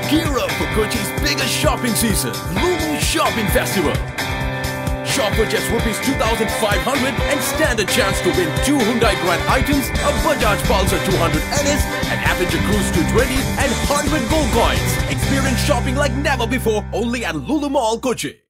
Gear up for Kochi's biggest shopping season, LuLu Shopping Festival. Shop for just Rs 2,500 and stand a chance to win 2 Hyundai Grand items, a Bajaj Pulsar 200 NS, an Avenger Cruise 220 and 100 gold coins. Experience shopping like never before only at LuLu Mall, Kochi.